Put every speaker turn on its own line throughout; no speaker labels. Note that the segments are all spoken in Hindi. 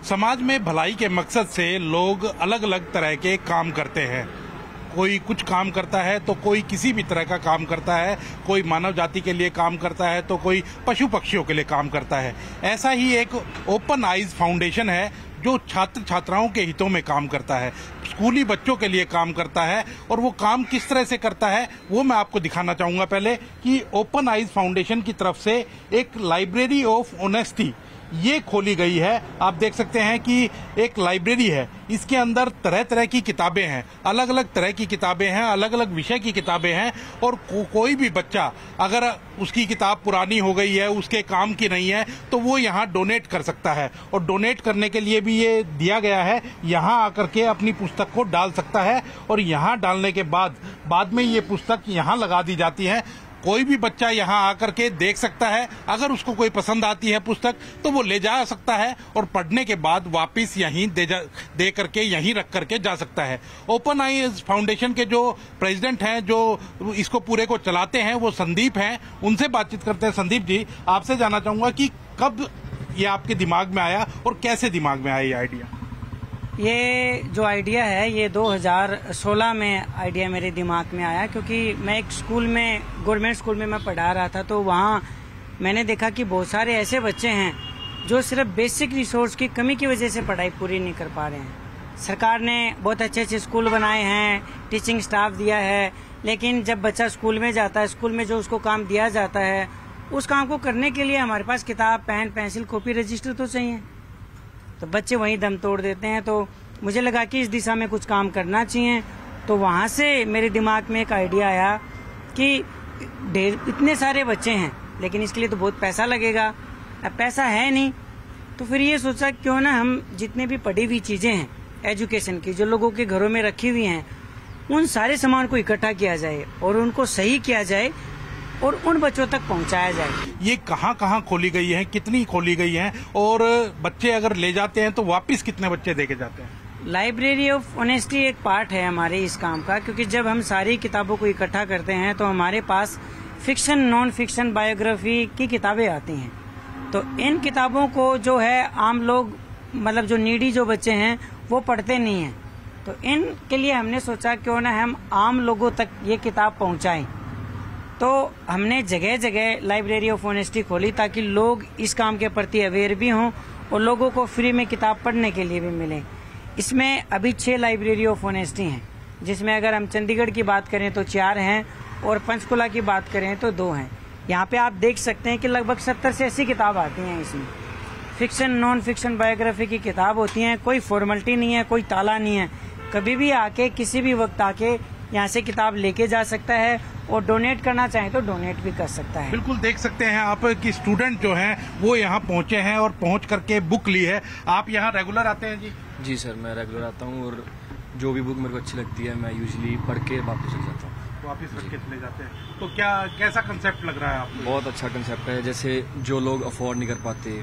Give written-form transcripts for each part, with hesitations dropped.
समाज में भलाई के मकसद से लोग अलग अलग तरह के काम करते हैं। कोई कुछ काम करता है तो कोई किसी भी तरह का काम करता है, कोई मानव जाति के लिए काम करता है तो कोई पशु पक्षियों के लिए काम करता है। ऐसा ही एक ओपन आइज फाउंडेशन है जो छात्र छात्राओं के हितों में काम करता है, स्कूली बच्चों के लिए काम करता है। और वो काम किस तरह से करता है वो मैं आपको दिखाना चाहूंगा। पहले कि ओपन आइज फाउंडेशन की तरफ से एक लाइब्रेरी ऑफ ऑनेस्टी ये खोली गई है। आप देख सकते हैं कि एक लाइब्रेरी है, इसके अंदर तरह तरह की किताबें हैं, अलग अलग तरह की किताबें हैं, अलग अलग विषय की किताबें हैं। और कोई भी बच्चा अगर उसकी किताब पुरानी हो गई है, उसके काम की नहीं है, तो वो यहाँ डोनेट कर सकता है। और डोनेट करने के लिए भी ये दिया गया है, यहाँ आकर के अपनी पुस्तक को डाल सकता है। और यहाँ डालने के बाद में ये पुस्तक यहाँ लगा दी जाती है। कोई भी बच्चा यहाँ आकर के देख सकता है, अगर उसको कोई पसंद आती है पुस्तक तो वो ले जा सकता है और पढ़ने के बाद वापस यहीं दे करके यहीं रख करके जा सकता है। ओपन आइज फाउंडेशन के जो प्रेसिडेंट हैं, जो इसको पूरे को चलाते हैं, वो संदीप हैं। उनसे बातचीत करते हैं। संदीप जी, आपसे जानना चाहूंगा कि कब ये आपके दिमाग में आया और कैसे दिमाग में आया ये आइडिया?
ये जो आइडिया है ये 2016 में आइडिया मेरे दिमाग में आया, क्योंकि मैं एक स्कूल में, गवर्नमेंट स्कूल में मैं पढ़ा रहा था। तो वहाँ मैंने देखा कि बहुत सारे ऐसे बच्चे हैं जो सिर्फ बेसिक रिसोर्स की कमी की वजह से पढ़ाई पूरी नहीं कर पा रहे हैं। सरकार ने बहुत अच्छे अच्छे स्कूल बनाए हैं, टीचिंग स्टाफ दिया है, लेकिन जब बच्चा स्कूल में जाता है, स्कूल में जो उसको काम दिया जाता है, उस काम को करने के लिए हमारे पास किताब, पेन, पेंसिल, कॉपी, रजिस्टर तो चाहिए। तो बच्चे वहीं दम तोड़ देते हैं। तो मुझे लगा कि इस दिशा में कुछ काम करना चाहिए। तो वहाँ से मेरे दिमाग में एक आइडिया आया कि इतने सारे बच्चे हैं, लेकिन इसके लिए तो बहुत पैसा लगेगा। अब पैसा है नहीं, तो फिर ये सोचा क्यों ना हम जितने भी पढ़ी हुई चीजें हैं एजुकेशन की, जो लोगों के घरों में रखी हुई हैं, उन सारे सामान को इकट्ठा किया जाए और उनको सही किया जाए और उन बच्चों तक पहुंचाया जाए।
ये कहाँ कहाँ खोली गई है, कितनी खोली गई है, और बच्चे अगर ले जाते हैं तो वापस कितने बच्चे देके जाते हैं?
लाइब्रेरी ऑफ ऑनेस्टी एक पार्ट है हमारे इस काम का, क्योंकि जब हम सारी किताबों को इकट्ठा करते हैं तो हमारे पास फिक्शन, नॉन फिक्शन, बायोग्राफी की किताबें आती हैं। तो इन किताबों को जो है आम लोग, मतलब जो नीडी जो बच्चे हैं, वो पढ़ते नहीं हैं। तो इनके लिए हमने सोचा क्यों ना हम आम लोगों तक ये किताब पहुंचाएं। तो हमने जगह जगह लाइब्रेरी ऑफ ऑनेस्टी खोली ताकि लोग इस काम के प्रति अवेयर भी हों और लोगों को फ्री में किताब पढ़ने के लिए भी मिले। इसमें अभी 6 लाइब्रेरी ऑफ ऑनेस्टी हैं, जिसमें अगर हम चंडीगढ़ की बात करें तो 4 हैं और पंचकुला की बात करें तो 2 हैं। यहाँ पे आप देख सकते हैं कि लगभग 70 से 80 किताब आती हैं। इसमें फिक्शन, नॉन फिक्शन, बायोग्राफी की किताब होती हैं। कोई फॉर्मेलिटी नहीं है, कोई ताला नहीं है। कभी भी आके, किसी भी वक्त आके यहाँ से किताब लेके जा सकता है और डोनेट करना चाहे तो डोनेट भी कर सकता है।
बिल्कुल देख सकते हैं आप कि स्टूडेंट जो हैं वो यहाँ पहुँचे हैं और पहुँच करके बुक ली है। आप यहाँ रेगुलर आते हैं जी?
जी सर, मैं रेगुलर आता हूँ और जो भी बुक मेरे को अच्छी लगती है मैं यूजुअली पढ़ के वापस चले जाता हूँ।
वापस रख के चले जाते हैं। तो कैसा कंसेप्ट लग रहा है आपको?
बहुत अच्छा कंसेप्ट है। जैसे जो लोग अफोर्ड नहीं कर पाते,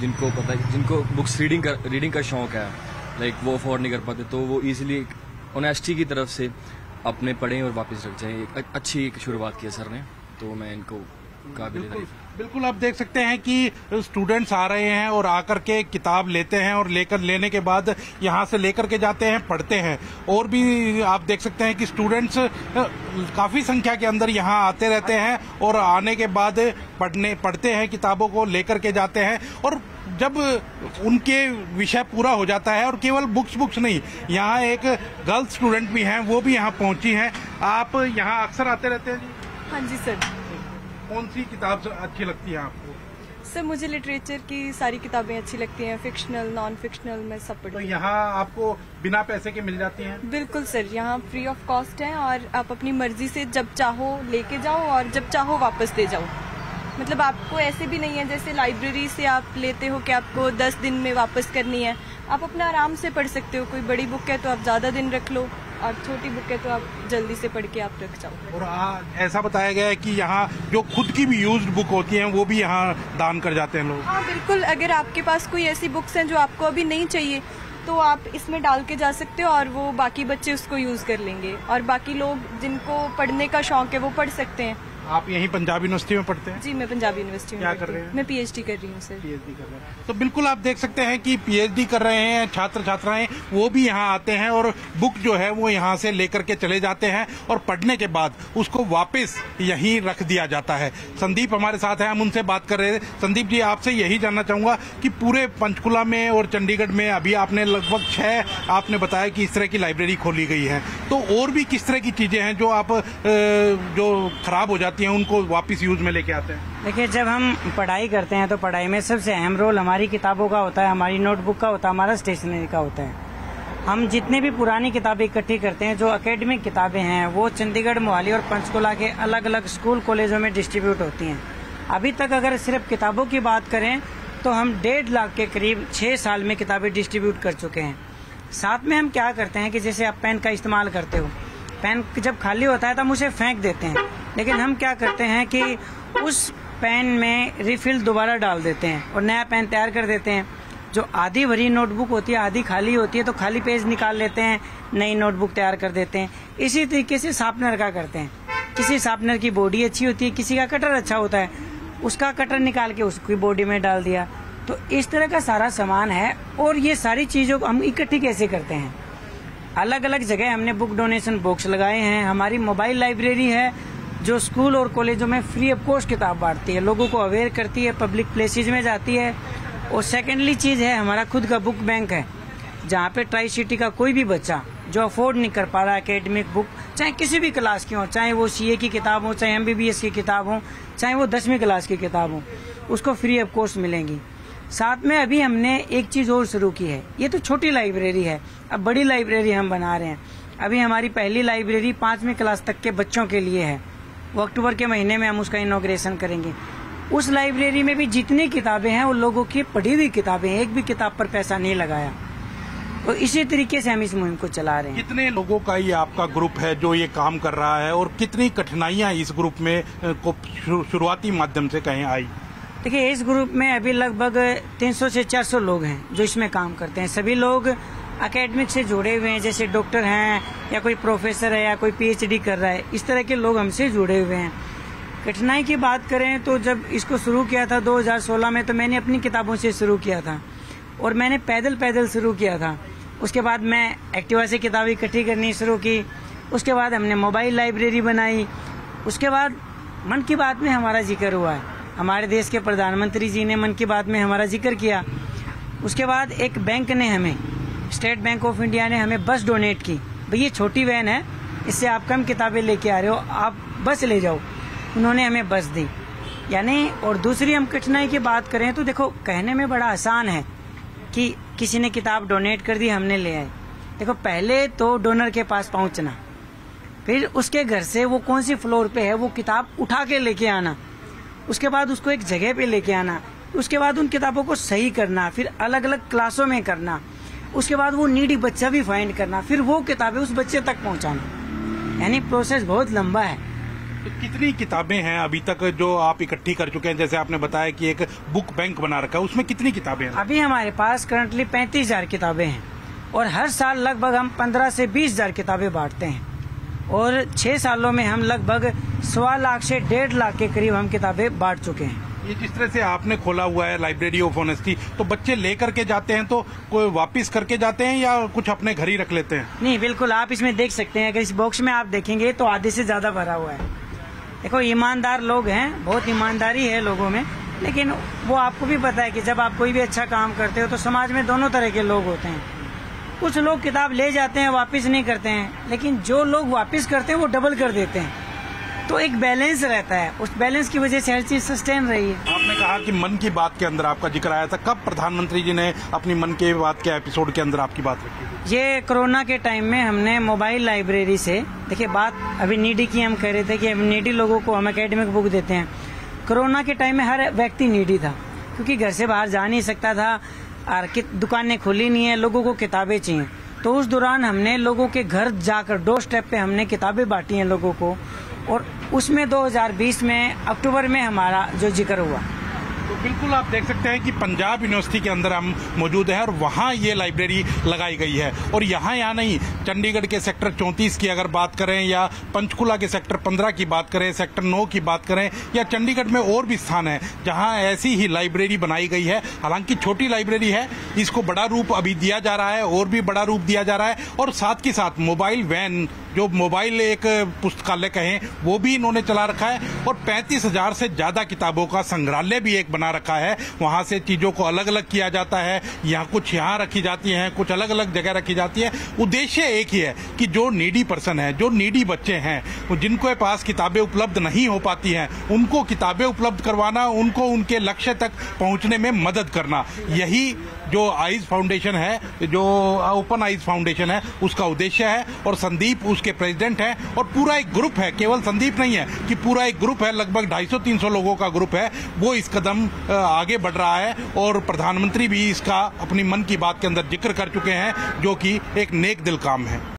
जिनको बुक्स रीडिंग का शौक है, लाइक वो अफोर्ड नहीं कर पाते, तो वो इजीली ऑनेस्टी की तरफ से अपने पढ़ें और वापस रख जाएं। एक अच्छी शुरुआत की है सर ने, तो मैं इनको काबिल।
बिल्कुल आप देख सकते हैं कि स्टूडेंट्स आ रहे हैं और आकर के किताब लेते हैं और लेने के बाद यहाँ से लेकर के जाते हैं, पढ़ते हैं। और भी आप देख सकते हैं कि स्टूडेंट्स काफी संख्या के अंदर यहाँ आते रहते हैं और आने के बाद पढ़ते हैं, किताबों को लेकर के जाते हैं। और जब उनके विषय पूरा हो जाता है, और केवल बुक्स नहीं, यहाँ एक गर्ल स्टूडेंट भी हैं, वो भी यहाँ पहुंची हैं। आप यहाँ अक्सर आते रहते हैं जी?
हाँ जी सर।
कौन सी किताब अच्छी लगती है आपको?
सर मुझे लिटरेचर की सारी किताबें अच्छी लगती हैं, फिक्शनल, नॉन फिक्शनल, मैं सब पढ़ती हूँ।
तो यहाँ आपको बिना पैसे के मिल जाती हैं?
बिल्कुल सर, यहाँ फ्री ऑफ कॉस्ट है और आप अपनी मर्जी से जब चाहो लेके जाओ और जब चाहो वापस दे जाओ। मतलब आपको ऐसे भी नहीं है जैसे लाइब्रेरी से आप लेते हो कि आपको 10 दिन में वापस करनी है। आप अपना आराम से पढ़ सकते हो। कोई बड़ी बुक है तो आप ज्यादा दिन रख लो, और छोटी बुक है तो आप जल्दी से पढ़ के आप रख जाओ।
और ऐसा बताया गया है कि यहाँ जो खुद की भी यूज्ड बुक होती हैं वो भी यहाँ दान कर जाते हैं लोग।
हाँ बिल्कुल, अगर आपके पास कोई ऐसी बुक्स हैं जो आपको अभी नहीं चाहिए तो आप इसमें डाल के जा सकते हो और वो बाकी बच्चे उसको यूज कर लेंगे, और बाकी लोग जिनको पढ़ने का शौक है वो पढ़ सकते हैं।
आप यहीं पंजाब यूनिवर्सिटी में पढ़ते हैं?
जी, मैं पंजाब यूनिवर्सिटी में
क्या
पढ़ती
कर रहे
हूँ।
हैं?
मैं पीएचडी कर रही हूँ सर।
पीएचडी कर रहे हैं। तो बिल्कुल आप देख सकते हैं कि पीएचडी कर रहे हैं छात्र छात्राएं, वो भी यहाँ आते हैं और बुक जो है वो यहाँ से लेकर के चले जाते हैं और पढ़ने के बाद उसको वापस यहीं रख दिया जाता है। संदीप हमारे साथ हैं, हम उनसे बात कर रहे थे। संदीप जी, आपसे यही जानना चाहूंगा कि पूरे पंचकुला में और चंडीगढ़ में अभी आपने लगभग 6 आपने बताया कि इस तरह की लाइब्रेरी खोली गई है, तो और भी किस तरह की चीजें हैं जो आप जो खराब हो जाती हैं उनको वापस यूज में लेके आते हैं?
देखिए, जब हम पढ़ाई करते हैं तो पढ़ाई में सबसे अहम रोल हमारी किताबों का होता है, हमारी नोटबुक का होता है, हमारा स्टेशनरी का होता है। हम जितने भी पुरानी किताबें इकट्ठी करते हैं, जो एकेडमिक किताबें हैं, वो चंडीगढ़, मोहाली और पंचकुला के अलग अलग स्कूल कॉलेजों में डिस्ट्रीब्यूट होती हैं। अभी तक अगर सिर्फ किताबों की बात करें तो हम 1.5 लाख के करीब 6 साल में किताबें डिस्ट्रीब्यूट कर चुके हैं। साथ में हम क्या करते हैं कि जैसे आप पेन का इस्तेमाल करते हो, पेन जब खाली होता है तो हम उसे फेंक देते हैं, लेकिन हम क्या करते हैं कि उस पेन में रिफिल दोबारा डाल देते हैं और नया पेन तैयार कर देते हैं। जो आधी भरी नोटबुक होती है, आधी खाली होती है, तो खाली पेज निकाल लेते हैं, नई नोटबुक तैयार कर देते हैं। इसी तरीके से शार्पनर का करते हैं। किसी शार्पनर की बॉडी अच्छी होती है, किसी का कटर अच्छा होता है, उसका कटर निकाल के उसकी बॉडी में डाल दिया। तो इस तरह का सारा सामान है। और ये सारी चीजों को हम इकट्ठी कैसे करते हैं? अलग अलग जगह हमने बुक डोनेशन बॉक्स लगाए हैं। हमारी मोबाइल लाइब्रेरी है जो स्कूल और कॉलेजों में फ्री ऑफ कॉस्ट किताब बांटती है, लोगों को अवेयर करती है, पब्लिक प्लेसेज में जाती है। और सेकेंडली चीज है हमारा खुद का बुक बैंक है, जहाँ पे ट्राई सिटी का कोई भी बच्चा जो अफोर्ड नहीं कर पा रहा एकेडमिक बुक, चाहे किसी भी क्लास की हो, चाहे वो सीए की किताब हो, चाहे एमबीबीएस की किताब हो, चाहे वो 10वीं क्लास की किताब हो, उसको फ्री ऑफ कॉस्ट मिलेंगी। साथ में अभी हमने एक चीज और शुरू की है। ये तो छोटी लाइब्रेरी है, अब बड़ी लाइब्रेरी हम बना रहे हैं। अभी हमारी पहली लाइब्रेरी 5वीं क्लास तक के बच्चों के लिए है, वो अक्टूबर के महीने में हम उसका इनॉग्रेशन करेंगे। उस लाइब्रेरी में भी जितनी किताबें हैं वो लोगों की पढ़ी हुई किताबें हैं, एक भी किताब पर पैसा नहीं लगाया। तो इसी तरीके से हम इस मुहिम को चला रहे हैं।
कितने लोगों का ये आपका ग्रुप है जो ये काम कर रहा है और कितनी कठिनाइयां इस ग्रुप में को शुरुआती माध्यम से कहीं आई?
देखिए, इस ग्रुप में अभी लगभग 300 से 400 लोग हैं जो इसमें काम करते हैं। सभी लोग एकेडमिक से जुड़े हुए हैं, जैसे डॉक्टर हैं या कोई प्रोफेसर है या कोई पीएचडी कर रहा है, इस तरह के लोग हमसे जुड़े हुए हैं। कठिनाई की बात करें तो जब इसको शुरू किया था 2016 में, तो मैंने अपनी किताबों से शुरू किया था और मैंने पैदल शुरू किया था। उसके बाद मैं एक्टिवा से किताबें इकट्ठी करनी शुरू की। उसके बाद हमने मोबाइल लाइब्रेरी बनाई। उसके बाद मन की बात में हमारा जिक्र हुआ है, हमारे देश के प्रधानमंत्री जी ने मन की बात में हमारा जिक्र किया। उसके बाद एक बैंक ने हमें, स्टेट बैंक ऑफ इंडिया ने हमें बस डोनेट की। भाई ये छोटी वैन है, इससे आप कम किताबें लेके आ रहे हो, आप बस ले जाओ। उन्होंने हमें बस दी। यानी और दूसरी हम कठिनाई की बात करें तो देखो, कहने में बड़ा आसान है कि किसी ने किताब डोनेट कर दी, हमने ले आए। देखो, पहले तो डोनर के पास पहुंचना, फिर उसके घर से वो कौन सी फ्लोर पे है वो किताब उठा के लेके आना, उसके बाद उसको एक जगह पे लेके आना, उसके बाद उन किताबों को सही करना, फिर अलग अलग क्लासों में करना, उसके बाद वो नीडी बच्चा भी फाइंड करना, फिर वो किताबें उस बच्चे तक पहुंचाना। यानी प्रोसेस बहुत लंबा है।
तो कितनी किताबें हैं अभी तक जो आप इकट्ठी कर चुके हैं? जैसे आपने बताया कि एक बुक बैंक बना रखा है, उसमें कितनी किताबें हैं?
अभी हमारे पास करंटली 35,000 किताबें हैं और हर साल लगभग हम 15 से 20,000 किताबें बांटते हैं। और 6 सालों में हम लगभग 1.25 लाख से 1.5 लाख के करीब हम किताबें बांट चुके हैं।
ये जिस तरह से आपने खोला हुआ है लाइब्रेरी ऑफ ऑनेस्टी, तो बच्चे लेकर के जाते हैं तो कोई वापस करके जाते हैं या कुछ अपने घर ही रख लेते हैं?
नहीं, बिल्कुल, आप इसमें देख सकते हैं। अगर इस बॉक्स में आप देखेंगे तो आधे से ज्यादा भरा हुआ है। देखो, ईमानदार लोग हैं, बहुत ईमानदारी है लोगों में, लेकिन वो आपको भी पता है कि जब आप कोई भी अच्छा काम करते हो तो समाज में दोनों तरह के लोग होते हैं। कुछ लोग किताब ले जाते हैं, वापस नहीं करते हैं, लेकिन जो लोग वापस करते हैं वो डबल कर देते हैं। तो एक बैलेंस रहता है, उस बैलेंस की वजह से हर चीज सस्टेन रही है।
आपने कहा कि मन की बात के अंदर आपका जिक्र आया था, कब प्रधानमंत्री जी ने अपनी मन की बात के एपिसोड के अंदर आपकी बात रखी?
ये कोरोना के टाइम में हमने मोबाइल लाइब्रेरी से, देखिए बात अभी नीडी की हम कह रहे थे कि हम नीडी लोगों को हम एकेडमिक बुक देते हैं। कोरोना के टाइम में हर व्यक्ति नीडी था, क्योंकि घर से बाहर जा नहीं सकता था और दुकानें खुली नहीं है, लोगों को किताबें चाहिए। तो उस दौरान हमने लोगों के घर जाकर डोर स्टेप पे हमने किताबें बांटी हैं लोगों को, और उसमें 2020 में अक्टूबर में हमारा जो जिक्र हुआ।
तो बिल्कुल आप देख सकते हैं कि पंजाब यूनिवर्सिटी के अंदर हम मौजूद हैं और वहाँ ये लाइब्रेरी लगाई गई है। और यहाँ नहीं, चंडीगढ़ के सेक्टर 34 की अगर बात करें या पंचकुला के सेक्टर 15 की बात करें, सेक्टर 9 की बात करें, या चंडीगढ़ में और भी स्थान है जहां ऐसी ही लाइब्रेरी बनाई गई है। हालांकि छोटी लाइब्रेरी है, इसको बड़ा रूप अभी दिया जा रहा है और भी बड़ा रूप दिया जा रहा है। और साथ के साथ मोबाइल वैन, जो मोबाइल एक पुस्तकालय कहें, वो भी इन्होंने चला रखा है। और 35,000 से ज्यादा किताबों का संग्रहालय भी एक बना रखा है। वहां से चीजों को अलग अलग किया जाता है, यहाँ कुछ यहाँ रखी जाती हैं, कुछ अलग अलग जगह रखी जाती है। उद्देश्य एक ही है कि जो नीडी पर्सन है, जो नीडी बच्चे हैं, जिनके पास किताबें उपलब्ध नहीं हो पाती हैं, उनको किताबें उपलब्ध करवाना, उनको उनके लक्ष्य तक पहुंचने में मदद करना, यही जो आइज फाउंडेशन है, जो ओपन आइज फाउंडेशन है, उसका उद्देश्य है। और संदीप उसके प्रेसिडेंट हैं और पूरा एक ग्रुप है, केवल संदीप नहीं है कि पूरा एक ग्रुप है, लगभग 250-300 लोगों का ग्रुप है, वो इस कदम आगे बढ़ रहा है। और प्रधानमंत्री भी इसका अपनी मन की बात के अंदर जिक्र कर चुके हैं, जो कि एक नेक दिल काम है।